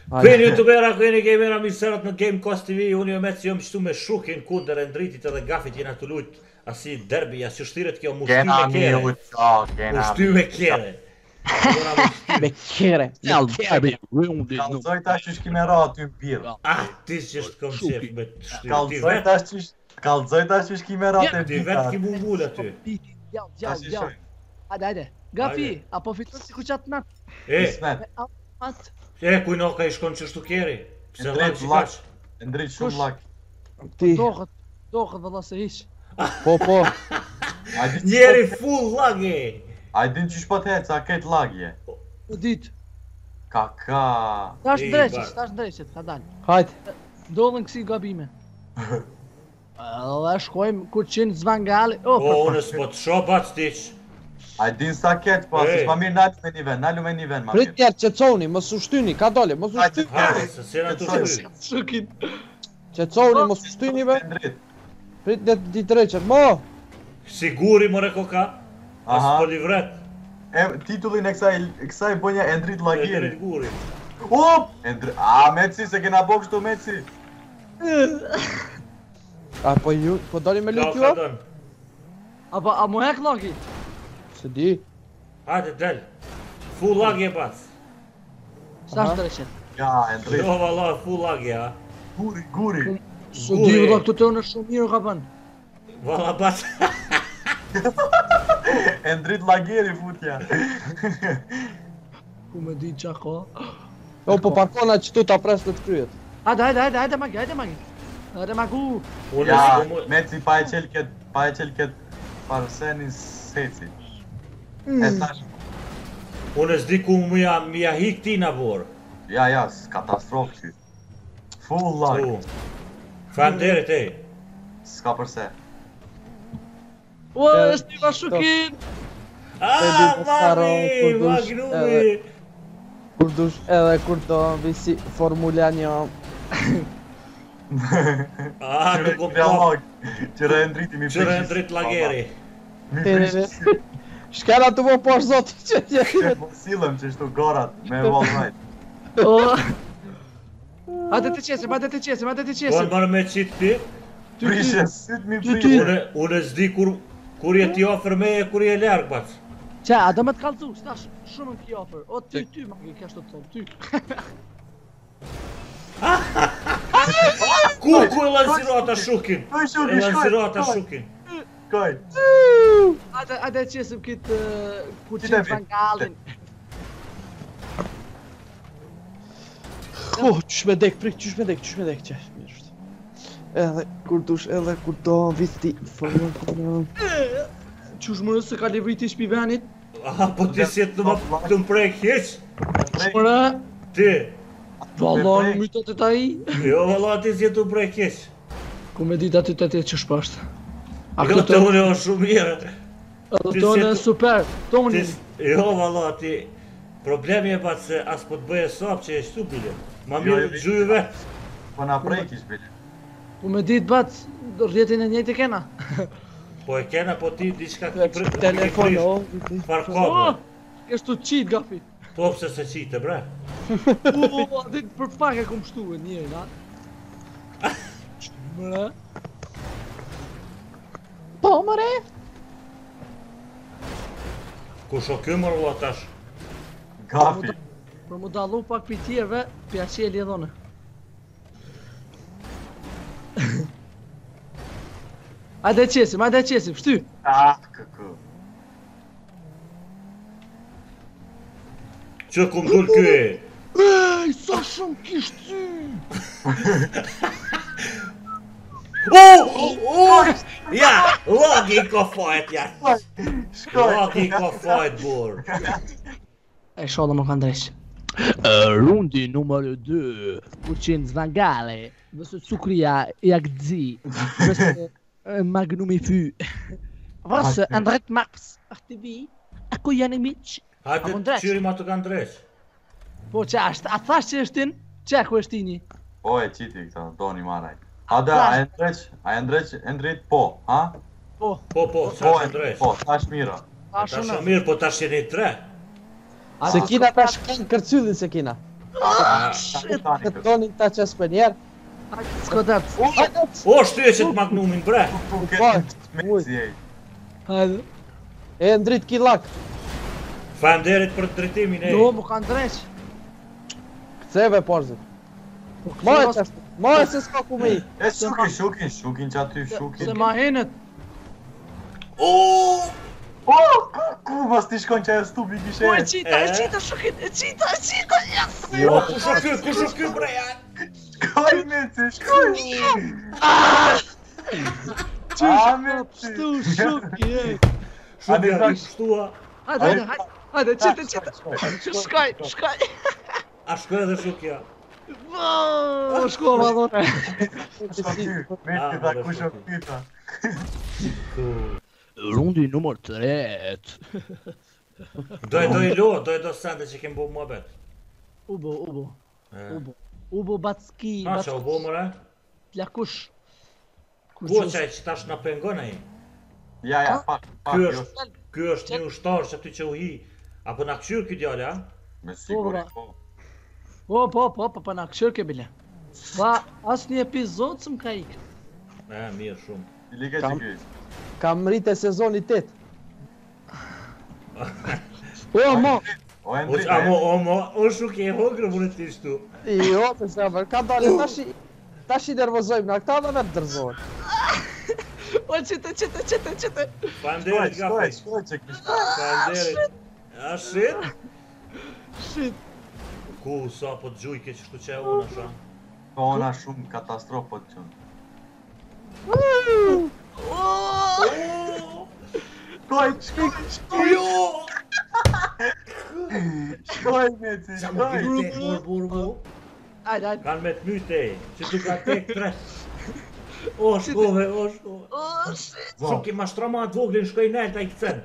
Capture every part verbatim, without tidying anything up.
Keni youtubera, keni gamera, mirë serat në Gamecast T V, unë jo Meci, jom qëtu me Shukin, kundër Endritit edhe Gafit jena të lujt asi derbi, as që shtiret kjo mushty me kere. Mushty me kere. Me kere. Kalzoj tash që shkime ra aty në birë. Ah, ti që është kom qef me të shtyr. Kalzoj tash që Kalzoj tash që shkime ra të Ti vetë ki mumbull aty. Gjall, gjall, gjall. Hajde, hajde. Gafi, apo fiton si ku qatë natë? E, Atë. e, kujno ka i shkon që shtu keri. Pse lak që kash. Ndrit shumë lak. Ti. Dohët, dohët dhe se hiq. Po, po. Njeri full lag e. A i din që shpët hec, a ketë lagje. Në ditë. Kaka. Ta është ndreqet, ta është ndreqet, ka dalë. Hajt. Dollën kësi gabime. Dhe shkojmë kur qenë zvangali. Po, unë s'po të sho bac tiq. A i din sa ketë, po, E. se s'ma mirë nalu me një ven, nalu me një ven, ma Prit mirë. tjerë, qëtësoni, mos u shtyni, ka dole, mos u shtyni. Hajde, se se na të shty. Shukin. Qëtësoni, mos u shtyni be. Ndrit. Prit dhe ti të reqet, mo. Siguri more koka. As Aha. po livret. E, titullin e kësaj, kësaj bënja Endrit E Lagiri. të guri. Up! Endrit, a, Meci, se kena bo kështu Meci. A po ju, po doli me Ka lut ka ju? don. Apo, a mu hek lagi? Se di. Hajde del. Full lag e bac. Sa është ndreqet? Ja, Endrit. Jo valla, full lag e ha. Guri, guri. Së di vëlla këtu të në shumë mirë ka bënë. Valla bac. Endrit Lagiri futja. Ku me di qa ka? O, po parkona që tu ta pres të të kryet. Hajde, hajde, hajde, hajde magi, hajde magi. Hajde magu. Unë Ja, s'po mu... Meci pa e qel ket, pa e qel ket parsenin seci. E tash, Unë s'di ku mu ja, mi ja hik ti na vor. ja, ja, katastrofë ky. Full lag, U. Falemderit e. s'ka përse. O, është një Shukin. Ah, po staro, mami, kur dush, magnumi. edhe. Kur dush edhe kur do visi formula një. Ah, Qëre nuk u Real pop. Lag, qëre Endriti mi Qëre ndrit lageri. Mi Tere, prishë, Shkera të po posh zoti që tje. që po silëm që shtu gorat me wallride. O. Hajde të qesim, hajde të qesim, hajde të Po qesim. marrë me qit ti. Prishë, syt mi Ty, ty. prishë. Unë unë s'di kur kur je ti ofër me e kur je larg bac. Qa, a do me të kalzu, stash shumë në ki ofër. O, ty, ty, magi, ka shto të thonë, ty. Ku ku e lansiro ata Shukin? Shkoj, E Shuki, lansiro shkoj, ata shkoj, Shukin. shkoj. Hajde, hajde të qesim kitë ku Qite qenë vit. zvangalin. Oh, qysh me dek, prik, qysh me dek, qysh me dek, qesh, mirë është. Edhe kur dush, edhe kur do, viti, formula. Qush mërë se ka livriti shpi venit? Aha, po ti si të më të më prek hiq? Mëre, Ti. vallon mytot e ta i. Jo valla ti si të më prek hiq. Ku me dit aty të të që shpashtë. A Jo këtë të të unë jo shumë mirë. edhe ti tonë si e tu- super, tonë. Ti jo valla ti. Problemi e pat se as po të bëje sop që e shtu bile. Ma Jo, mirë jo, gjuj vet. Po na prekish, bile. Ku me dit bat, rjetin e njëjtë e kena. Po e kena po ti diçka ki prit. Telefon, o, viti. Farkohë. O, kështu qit gafi. Po pse se qite bre. U, dit për pak e kom shtu e njëri, na. Mëre. Po, mëre. Ku sho ky mërë valla tash. Gafi. Për mu dallu pak për tjerve, pja që e lidhone. Hajde qesim, hajde qesim, shty. Ah, këku. Që ku m'dull ky e. Ej, sa shumë kisht ty! U! U! Ja! Logi ko fajt ja! Shkoj. Logi ko fajt bur! E shoda më kanë dresh. Rundi numër dy. Kur qenë zvangale, vësë cukria jak dzi, vësë magnumi fy. Vësë Andret Max, T V, ako janë miq. Hajde Apo ndresh? qyri ma të kanë dresh. Po qa është, a thash që është tin? Qa ku është tini? Po e qiti këta, doni maraj. Hada, a e ndreq, a e ndreq, e ndrit po, ha? Po, Po po, Po sa e të dresh. po, tash mira. a Tash shumë. mirë, po tash jeni tre. Se kina tash kanë kërcyllin se kina. Shit! Tani Të tonin ta qes për njerë. Hajde, s'ka dert. Hajde! O, shtyhet Magnumin, bre! ku këtë meci ej. Hajde. E ndrit killak. Faleminderit për drejtimin e. Jo, më kanë dreq. Ktheve porzit. Po, Mojë këse qashtu. Mojë se s'ka ku me i. E shukin, shukin, shukin që aty, Se shukin. ma henet. O! O, ku, ku mos t'i shkon që ajo stupi kishe? Po, e qita, e E? qita, shukit, e qita, e qita, yes! Jo, kush o ky, kush o ky, bre, ja? Shkoj meci, shkoj! A, meci! Shtu, shuki, e. Shumë Hajde, ja tash. shtua. Hajde, hajde, hajde, hajde, qita, qita. Shkaj, shkaj. A shkoj edhe shukja. Wow, shkova dhore. Shko ky, meci tha kush o ky tha. Rundi numër tret. Do e do i lo, do e do sende që kem bu muhabet. Ubo, ubo, E. ubo. Ubo Backi, Ha, që u bo mëre? Tlakush. Ku qaj që tash në pengon e? Ja, ja, pak, pak, Ky jo. është, ky është një ushtar që aty që u hi. Apo na këshyr ky djale, a? Me siguri, Po, po. Po, po, po, po, po, na këshër ke bile. Pa, asë një epizod së më ka ikë. E, mirë shumë. I like që Kam- ky. Kam rritë sezoni tet. O, mo! O, e O, ndrit, a mo, o mo, o shukje e hogrë vërë ti shtu. Jo, të zemër, ka dalë, tash i... Tash i nervozojmë nga këta dhe vetë dërzohen. O, qëtë, qëtë, qëtë, qëtë. Shkoj, Faleminderit shkoj, gafi. shkoj që kish. Faleminderit. A shit? Shit. Ku sa po të gjujke që shtu që e unë asha. Po, ona shumë katastrofë po të qënë. Shkoj, shkoj, shkoj, Jo! shkoj, meci, Sa më shkoj. kërë tek mor burbu? Ajde, ajde. Kanë me të myte, që tu ka tek tre. O shkove, o shkove. O, shit. Shuki ma shtroma atë voglin, shkoj nalt a i këtën.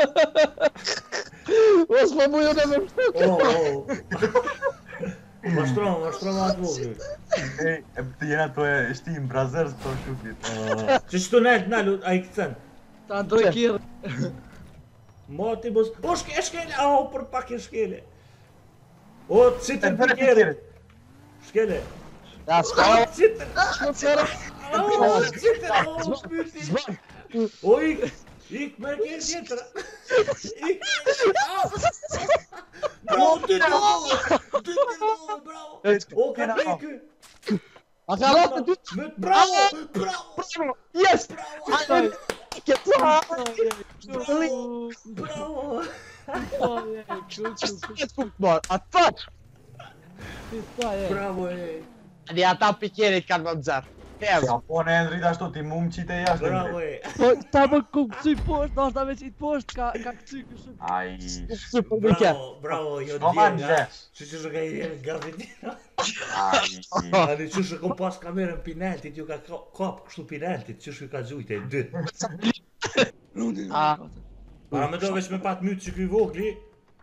O, s'po mu ju në me shtu. O, o. Ma shtroma, ma shtroma atë voglin. Ej, e të jena të e shtim brazers të shukit. Që që tu nalt nalu a i këtën. Ta ndoj kjerë. Ma ti mos... O shke, shkele, o, për pak e shkele. O, citën për Për kjerë. Shkele. Ja, s'ka, O, citën. s'ka qërë. O, citën, o, shpyti. Zban. O, ik, ik, me kjerë tjetëra. Ik, bravo, dy të gol, dy të gol, bravo. O, ka të e ky. A ka ratë dy të Me bravo, bravo, bravo. Yes! Ajde. Ke të bravo, bravo. Kështu, kështu, Këtë fukë marë, a të faqë! kështu, e. Bravo, e. Dhe ata pikerit kanë më mëzërë. Kërë. Ja, po në endrit ashtu ti mum qite jashtë Bravo, endrit. e. Po, ta më ku këcuj poshtë, do ta me qitë poshtë, ka, ka këcuj kështu. Ai, Super për mike. Bravo, bravo, jo Shko ma djenga. nxesh. Që që shë ka i jenë gavitina. ai. Ani që shë kom pas kamerën pineltit, ju ka ka- kap kështu pineltit, që shë ka gjujt e dy. A, Para me do veç me pat mytë që kuj vogli.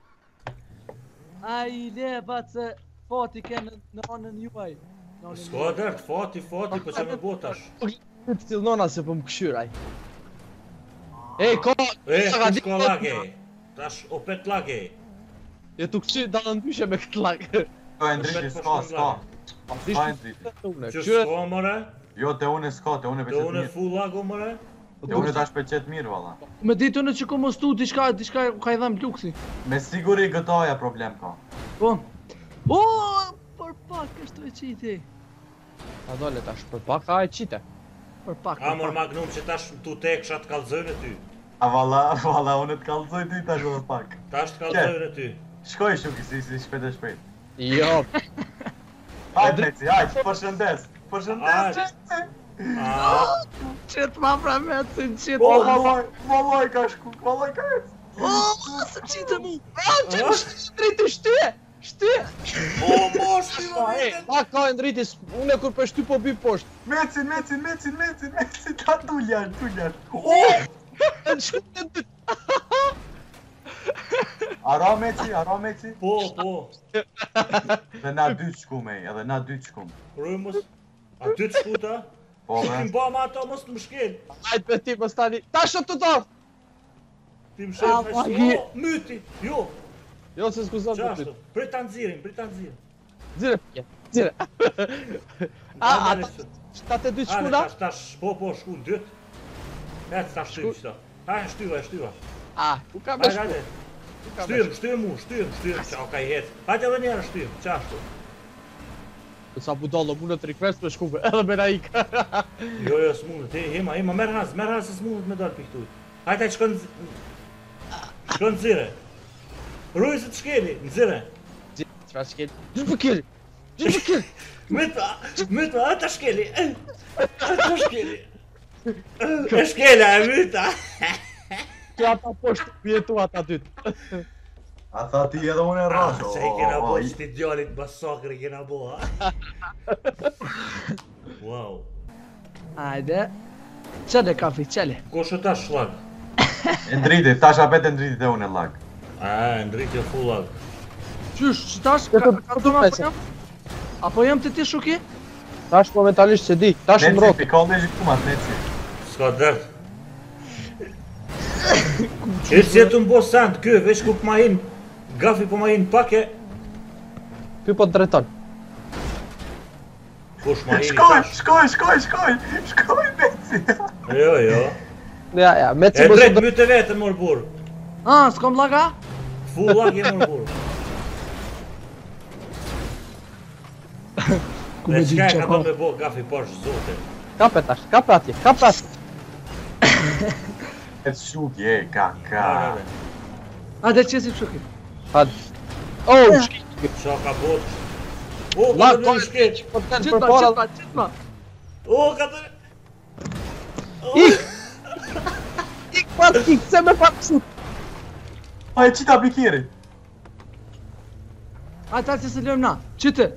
A i le, batë se fati ke në në anën juaj. Në anën Ska dërt, fati, fati, po që me botash. të cilë nona se për më këshyraj. Ej, ko, E, sa ka kush di- ka lage? Tash, o pet lage. Je tu këshy, da në ndyshe me këtë lakë. Po endriti s'ka, s'ka. S'ka endriti. Që Këshyre, s'ka mëre? Jo, te une s'ka, te une Të peqet unë e mirë. full lago mëre? Te une tash peqet mirë, valla. me ditë në që ku më stu, diçka, diçka ka i dhem luksi. Me siguri gëtoja problem ka. Po. O, për pak është e qiti. a dole tash, për pak ka e qite. Për pak, A për mor pak. magnum që tash tu tek shat kallzojnë ty. A valla, valla, une t'kallzoj ty tash edhe pak. Tash të kallzojnë ty. Shkoj shuki, si, si shpejt e shpejt. Jo, Hajt, Meci, hajt, përshëndes. Përshëndes, Hajt. qëtë. A, Qëtë ma pra me të në qëtë. Po, vallaj, vallaj ka shku, vallaj ka ec. O, së qitë mu. a, ndriti shtyje, shtyje. o, mosh ti Pa, e, më pa ka e ndriti, s- une kur për shty po bi poshtë. Meci, Meci, Meci, Meci, Meci, ta duljan, duljan. O, Në qëtë në dy. A ra Meci, a ra Meci? po, po. Dhe na dy të shkum, ej, edhe na dy të shkum. Rëmës. A ty të shkuta? Po, Ti me. më ba ma ato mos të më shkel. Ajtë për ti më stani, tash të të Ti më A, shkel me ma, shkel. gi- O, myti. Jo, Jo, se s'kuzon të qashtu. ty. Prit ta nxirin, prit ta nxirin. Zire pike, zire. A, ata, shtatë e dy Hajde shkuna? tash tash po po shku në dyt. Ec tash shtyp qëta. Hajde shtyva, shtyva. A, ku ka me Hajde, shku? hajde. Ku ka me Shtyr, shku? shtyr mu, shtyr, shtyr, qa ka i het. Hajde edhe njerë shtyr, qa ashtu. Sa budallo, mu në të request me shkuve, edhe me na ika. Jo, jo, s'mundet, he, hema, hema, merr has, merr has se s'mundet me dalë piktuj. Hajde, hajde, shkon në... Shkon në zire. Rujë se të shkeli, në zire. Qëra shkel? Gjysh për kjeri! Gjysh për kjeri! Myta, myta, ata shkeli. Ata shkeli. E shkela, e myta. Që ata poshtë pjetu ata dytë. A tha ti edhe unë e Ah, rrasho. se i kena bo që ti djallit masakri kena bo, ha? Wow. Hajde. Qële kafi, qële. Ko shë tash shlag? E ndriti, tash apet e ndriti dhe unë e lag. A, ndritje full lag. Qysh, që tash? Këtë Ka- ka të dhona pese. apo jam? Apo jam të ti shuki? Tash momentalisht se di, tash më Neci, rotë. pikon me gjikumat, Neci. S'ka dërt. E si e të mbo sand, kë, veç ku ma hin, gafi po ma hin pake, Ky po të drejton. kush ma hin i Shkoj, tash. shkoj, shkoj, shkoj, shkoj, Neci. Jo, jo. Ja, ja, me E që mos drejt u mytë vetën mor burr. Ah, s'kom laga? Full lag e mor burr. Ku Dhe me di qka e që ka ka? do me bo gafi posh zote. Kape tash, kape atje, kape atje. E të shuki, e, ka, ka. Hajde, Hajde qesi shuki. Hadi. Oh, shki. qa ka bot. O, ka La, të kon në shket. Po të tenë Qitma, për para. qitma, qitma. O, ka të... Ik! Ik pas, ik, se me pak shut. A e qita pikiri. Hajde ta që se lëmë na. Qite.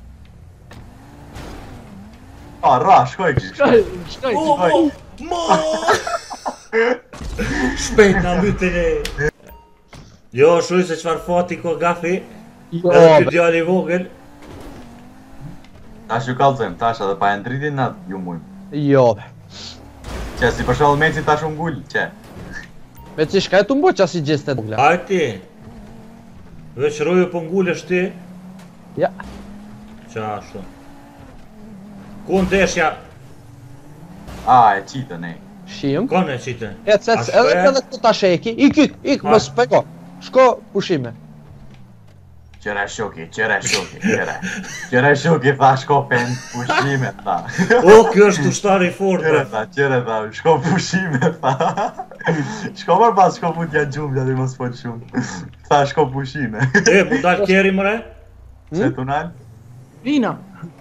A, ra, shkoj ki. Shkaj, shkaj. O, mo, mo! Shpejt na mytin e... Jo, shuj se qfar fati ko gafi, Jo, edhe ty be. djali i vogël. Tash ju kalzojmë, tash edhe pa e ndritin na ju mujmë. Jo, be. Që si për shembull Meci tash u ngul, që? Me që shka e të mbo që asi gjeste bugla. Hajti. Veç roju po ngullesh ti. Ja. Qa ashtu. Ku ndeshja, A, e qita ne. Shim. kone qite. Ec, ec, A edhe shkoja? edhe këtë tash e eki. Ik, ik, ik, Ha. mos pego. Shko pushime. Qëra shoki, qëra shoki, qëra. Qëra shoki tha shko pen pushime tha. O, kjo është ushtari i fort, Qëra bre. tha, qëra tha, shko pushime tha. Shko mërë pas shko put ja gjumë, ja dhe mos fol shumë. Tha shko pushime. E, mu dal kjeri mëre? Se tunal? Vina.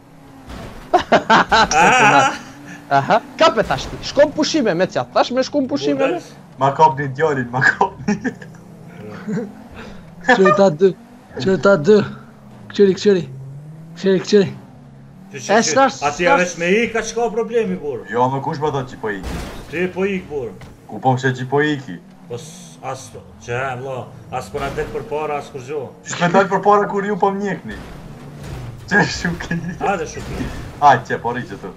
Ah, Aha, kape tash ti. Shko pushime me cja. Tash me shku pushime me. Ma kopni djallin, ma kopni. Qëri ta dë. Qëri ta dë. Këqëri, këqëri. Këqëri, këqëri. që E, që që, s'tash, ati s'tash. veç me i ka qka problemi, bur. Jo, më kush më thot që po iki. Ti po ik, bur. Ku po më që po iki. Po, s- as, që e, vlo, as po na dek për para, as kur gjo. Shme dojtë për para kur ju po më njekni. Që shuki. Hajde shuki. A, që, po ri që tu.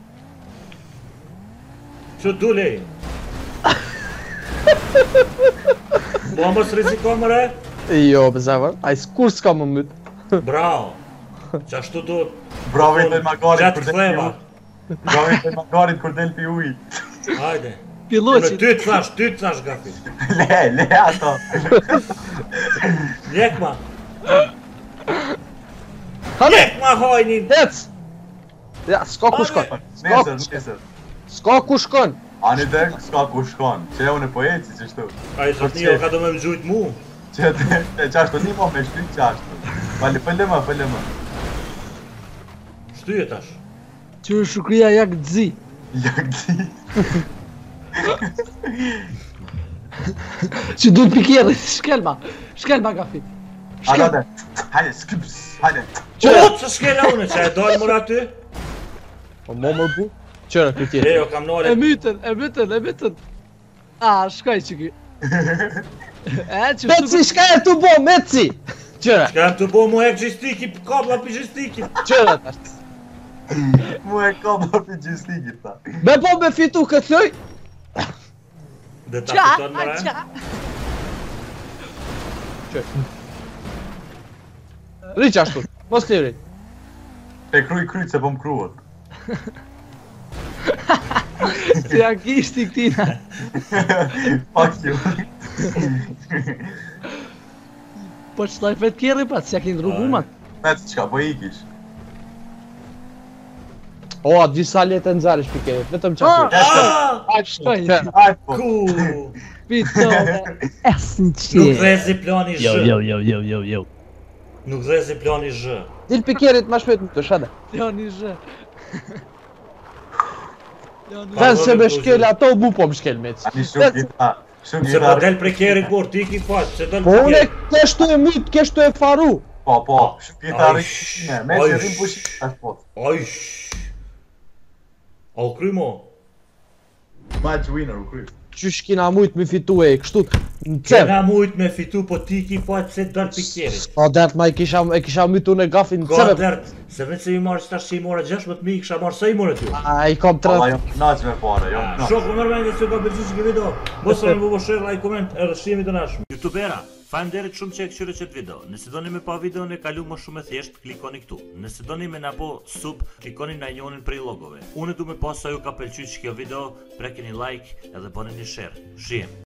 Që du lej? Po mos riziko mëre? Jo, be zavër. Aj s'kur s'ka më myt. Bravo. Që ashtu du... Bravo i të magarit Gjatë kur del pi ktheva. uj. Bravo i të magarit kur del pi uj. Hajde. Piloqi. Ty të thash, ty të thash gafi. Le, le ato. Njek ma. Hane, Njek ma hajnin. ec! Ja, s'ka ku shkon. S'ka, Nesër, nesër. s'ka ku shkon. Ani dek, s'ka ku shkon. Që unë e po eci që shtu. A i zot një, ka do me më gjujt mu. Që te, te qashtu një mo me shtyt qashtu. Fali, fëllë më, fëllë më. Shtyje tash. Qëri shukria jak dzi. Jak di. Që du të pikjerë. Shkelma. Shkelma gafi. Ata dhe, hajde, skips, hajde. O, që s'kela une, që e dojnë mora ty? Po mo më bu. Qëra këtë E, tjetë. jo, kam E nore. mytën, e mytën, e mytën. A, shkaj që ki. E, që Meci, shtu... shka e të bo, Meci! Qëra, Që kam të bo mu hek gjistiki, kabla për gjistiki. qëra tash. Mu e kam më për gjistikit, ta. Me po me fitu këthoj. Dhe ta Qa, fiton a, mora. qa. Ri qashtu, mos liri. E kruj kryt se po më kruat. Se ja kishti këtina. Fuck you. Po qëllaj fet kjerri pa, se ja ki ndru gumat. Me të qka, po ikish. O, disa letë nxarish pikerit, vetëm qa Ah! ty. Ah! Aj, shkoj. Aj po. Ku? Pitove. Esë në Nuk qirë. dhezi plani Jo, zhë. jo, jo, jo, jo, jo. Nuk dhezi plani zhë. Dil pikerit ma shpejt më të shade. Plani zhë. Plani Ven se me shkel ato, bu po më shkel me që. Ani shumë gita. Shumë Se po gita. del prej kerit kur, ti ki faqë, se del Po prej une kerit. keshtu e myt, keshtu e faru. Po, po. Shumë gita Aj, rikësime. Me aj. që rrim pushim tash po. Ajsh. A u kry mo? Match winner u kry. Qysh kina mujt me fitu e kështu në cem. Kena mujt me fitu, po ti ki faqë se del prej kerit. Ka dert ma i kisha, e kisha mytu në gafin në Ka cem. dert, se vetë se i marrë që tash që i morë gjashmet mi, kisha marrë sa i morë t'ju. A i kam tre. Alla, jom knaq me pare, jom knaq. Shokë nërmendje se ka përgjith që këtë video. Mos rënë bubo share, like, comment, edhe shqimi të nashmë. Youtubera, faleminderit shumë që e këshyre qëtë video. Nëse doni me pa video në kalu më shumë e thjesht, klikoni këtu. Nëse doni me na bo sub, klikoni na njonin prej logove. Unë du me pas sa ju ka pëlqy që kjo video, prekeni like edhe bëni një share. Shihem.